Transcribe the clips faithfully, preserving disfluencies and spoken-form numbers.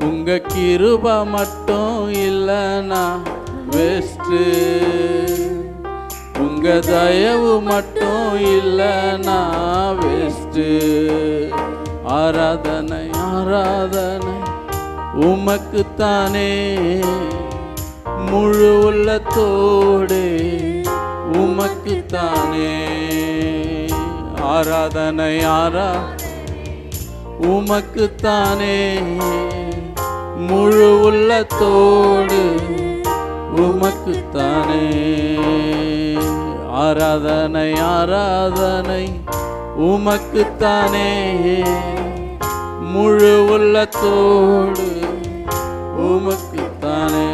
உங்க கிருபை மட்டும் இல்லைனா வேஸ்ட். உங்க தயவு மட்டும் இல்லைனா வேஸ்ட். ஆராதனை ஆராதனை உமக்குத்தானே, முழு உள்ளத்தோடு உமக்குத்தானே. ஆராதனை ஆரா உமக்குத்தானே, முழு உள்ளத்தோடு உமக்குத்தானே. ஆராதனை ஆராதனை உமக்குத்தானே, முழு உள்ளத்தோடு உமக்குத்தானே.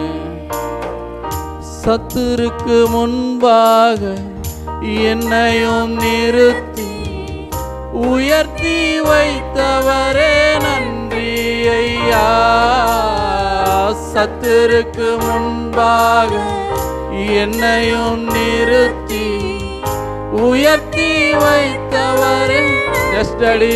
சத்துருக்கு முன்பாக என்னையும் நிறுத்தி உயர்த்தி வைத்தவரே நன்றி ஐயா. சத்துருக்கு முன்பாக என்னையும் நிறுத்தி உயர்த்தி வைத்தவரே எஸ்டடி.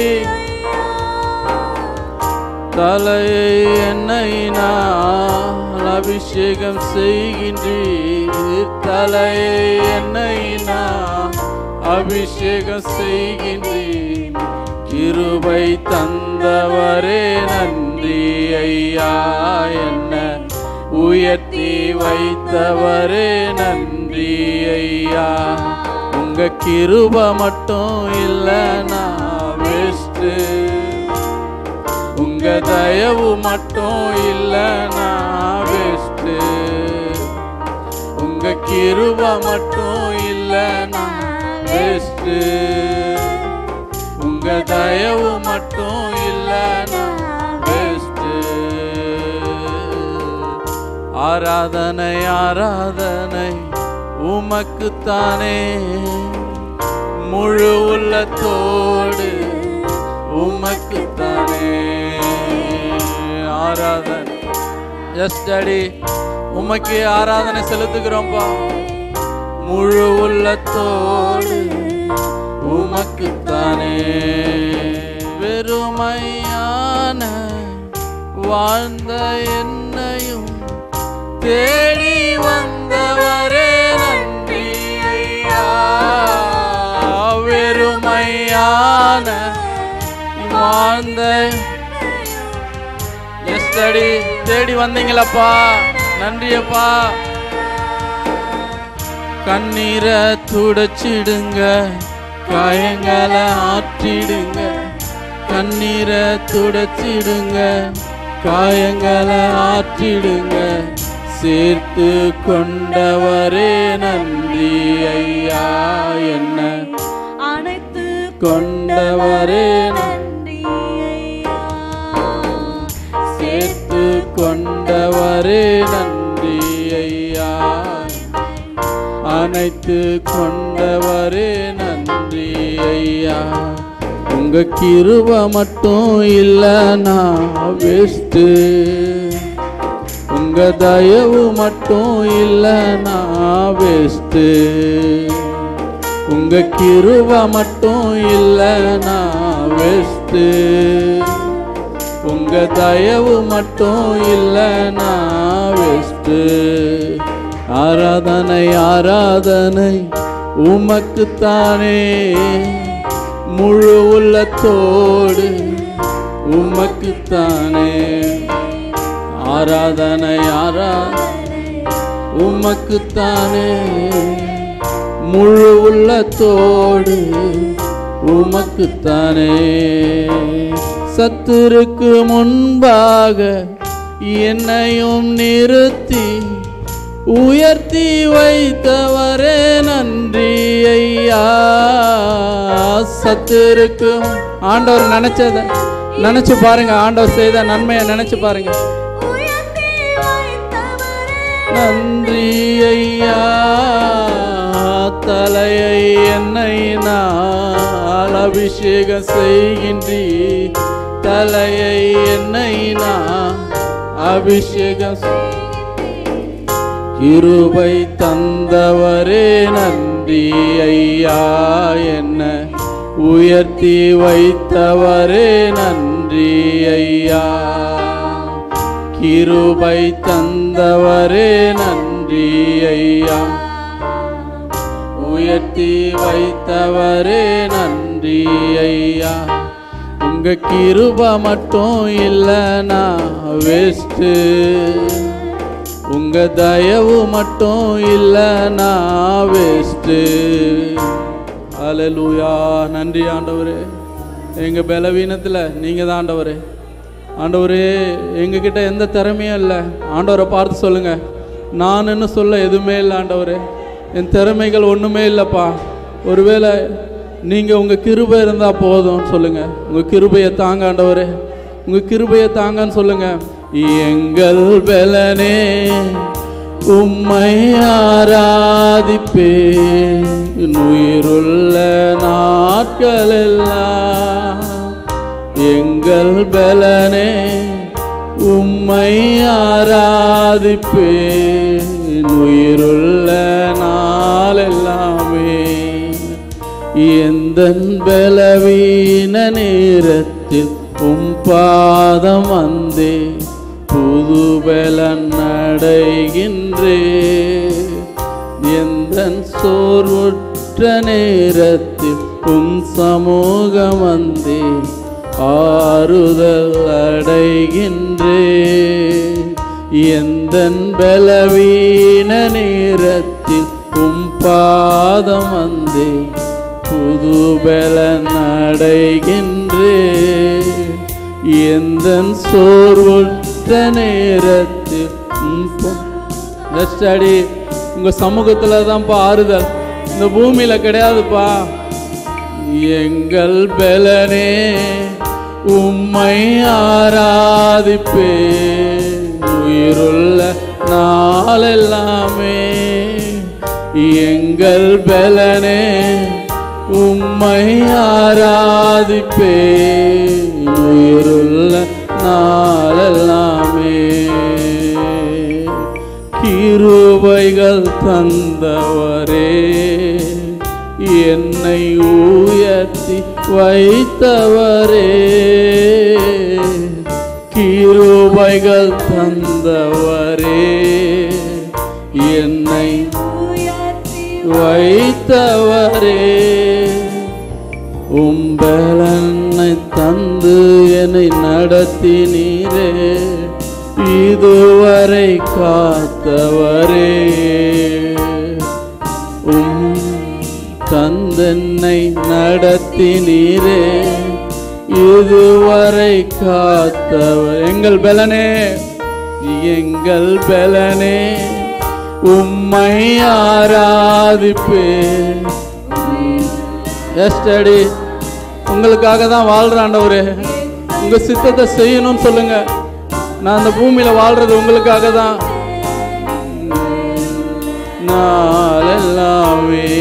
தலையை என்னை நான் அபிஷேகம் செய்கின்றீர், தலையை என்னை நான் அபிஷேகம் செய்கின்றீர். கிருபை தந்தவரே நன்றி ஐயா, என்ன உயர்த்தி வைத்தவரே நன்றி ஐயா. உங்க கிருபை மட்டும் இல்லைனா வேஸ்ட். உங்க தயவு மட்டும் இல்லைனா வேஸ்ட். உங்க கிருபை மட்டும் இல்லைனா வேஸ்ட். உங்க தயவு மட்டும் இல்லைனா வேஸ்ட். ஆராதனை ஆராதனை உமக்குத்தானே, முழு உள்ளத்தோடு உமக்குத்தானே. ஆராதனை எஸ் டாடி, உமக்கு ஆராதனை செலுத்துகிறோம்பா. முழு உள்ளத்தோடு உமக்குத்தானே. வெறுமையான வாழ்ந்த என்னையும் தேடி வந்தவரே நன்றி ஐயா. வெறுமையான வாழ்ந்த எஸ்டடி தேடி வந்தீங்களப்பா, நன்றியப்பா. கண்ணீரை துடைச்சிடுங்க, காயங்களை ஆற்றிடுங்க. கண்ணீரை துடைச்சிடுங்க, காயங்களை ஆற்றிடுங்க. சேர்த்து கொண்டவரே நன்றி ஐயா, என்ன அனைத்து கொண்டவரே நன்றி ஐயா. சேர்த்து கொண்டவரே நன்றி ஐயா, அனைத்து கொண்டவரே நன்றி ஐயா. உங்க கிருபை மட்டும் இல்லைனா வேஸ்ட். உங்க தயவு மட்டும் இல்லைனா வேஸ்ட். உங்க கிருபை மட்டும் இல்லைனா வேஸ்ட். உங்க தயவு மட்டும் இல்லைனா வேஸ்ட். ஆராதனை ஆராதனை உமக்குத்தானே, முழு உள்ளத்தோடு உமக்குத்தானே. ஆராதனை ஆராதனை உமக்குத்தானே, முழு உள்ளத்தோடு உமக்குத்தானே. சத்துருக்கு முன்பாக என்னையும் நிறுத்தி உயர்த்தி வைத்தவரே நன்றி ஐயா. சத்துருக்கும் ஆண்டவர் நினைச்சத நினைச்சு பாருங்க, ஆண்டவர் செய்த நன்மையை நினைச்சு பாருங்க. நன்றி ஐயா. தலையை என்னை நான் அபிஷேகம் செய்கின்றீ, தலையை என்னை நான் அபிஷேகம். கிருபை தந்தவரே நன்றி ஐயா, என்ன உயர்த்தி வைத்தவரே நன்றி ஐயா. கிருபை தந்தவரே நன்றி ஐயா, உயர்த்தி வைத்தவரே நன்றி ஐயா. உங்க கிருபை மட்டும் இல்லைனா வேஸ்ட்டு, உங்க தயவு மட்டும் இல்லைனா வேஸ்ட்டு. அல்லேலூயா. நன்றி ஆண்டவரே. எங்க பலவீனத்தில் நீங்க தான் ஆண்டவரே. ஆண்டவரே எங்ககிட்ட எந்த திறமையும் இல்லை. ஆண்டவரை பார்த்து சொல்லுங்க, நான் சொல்ல எதுவுமே இல்லை ஆண்டவரே, என் திறமைகள் ஒன்றுமே இல்லைப்பா. ஒருவேளை நீங்கள் உங்கள் கிருபை இருந்தால் போதும்னு சொல்லுங்கள். உங்கள் கிருபையை தாங்க ஆண்டவரே, உங்கள் கிருபையை தாங்கன்னு சொல்லுங்கள். எங்கள் பலனே உம்மை ஆராதிப்பேன், உயிருள்ள நாட்கள் எல்லாம். எங்கள் பலனே உம்மை ஆராதிப்பேன், உயிருள்ள நாள் எல்லாமே. எந்தன் பலவீன நேரத்தில் உம் பாதம் வந்தே புது பலன் அடைகின்றே. எந்தன் சோர்வுற்ற நேரத்தில் உம் சமூகம் வந்தே ஆறுதல் அடைகின்றே. எந்தன் பலவீன நேரத்தில் உம் பாதம் வந்தே புது பலன் அடைகின்றே. எந்தன் சோர்வுற்ற நேரத்தில் அடி உங்க சமூகத்துல தான்ப்பா ஆறுதல், இந்த பூமியில கிடையாதுப்பா. எங்கள் பலனே உம்மை ஆராதிப்பேன், உயிருள்ள நாள் எல்லாமே. எங்கள் பலனே உம்மை ஆராதிப்பேன், உயிருள்ள நாள் எல்லாமே. கிருபைகள் தந்தவரே, என்னை உயர்த்தி வைத்தவரே. கிருபைகள் தந்தவரே, என்னை வைத்தவரே. உம் பலனை தந்து என்னை நடத்தினீரே, இதுவரை காத்தவரே. உம் தந்தென்னை நடத்தினீரே, இதுவரை காத்தவர். எங்கள் பலனே எங்கள் பலனே உம்மை ஆராதிப்பேன். எஸ்டடி உங்களுக்காக தான் வாழ்றாண்டவரே, உங்க சித்தத்தை செய்யணும்னு சொல்லுங்க. நான் அந்த பூமியில வாழ்றது உங்களுக்காக தான். நாள் எல்லாமே